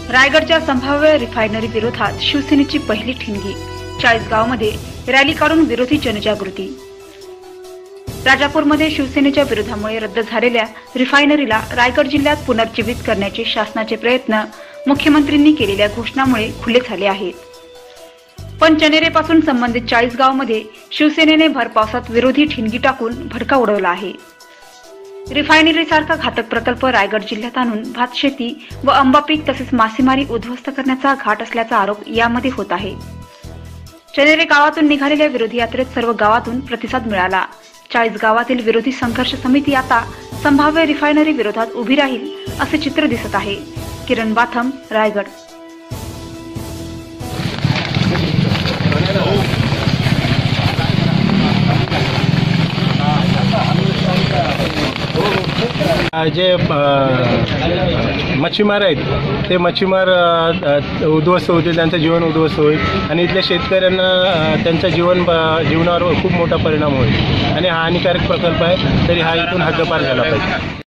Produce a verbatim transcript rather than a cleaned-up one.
रायगडच्या संभाव्य रिफायनरी विरोधात शिवसेनेची पहिली ठिणगी। चाळीसगावमध्ये रॅली काढून विरोधी जनजागृती। राजापूरमध्ये शिवसेनेच्या विरोधामुळे रद्द झालेल्या रिफायनरीला रायगड जिल्ह्यात पुनर्जीवित करण्याचे शासनाचे प्रयत्न मुख्यमंत्र्यांनी केलेल्या घोषणामुळे खुले झाले आहेत। पण चनेरेपासून संबंधित चाळीसगावमध्ये शिवसेनेने भर पावसात विरोधी ठिणगी टाकून भडका उडवला आहे। रिफायनरीसारखा घातक प्रकल्प रायगड जिल्ह्यात आणून भातशेती व आंबा पीक तसेच मासेमारी उद्ध्वस्त करण्याचा घाट असल्याचा आरोप यामध्ये होत आहे। चनेरे गावातून निघालेल्या विरोधी यात्रेत सर्व गावातून प्रतिसाद मिळाला। चाळीस गावातील विरोधी संघर्ष समिती आता संभाव्य रिफायनरी विरोधात उभी राहील असे चित्र दिसत आहे। किरण बाथम, रायगड। जे मच्छीमार आहेत ते मच्छीमार उद्ध्वस्त होतील, त्यांचं जीवन उद्ध्वस्त होईल आणि इथल्या शेतकऱ्यांना त्यांच्या जीवन जीवनावर खूप मोठा परिणाम होईल आणि हा हानिकारक प्रकल्प आहे, तरी हा इथून हद्दपार झाला पाहिजे।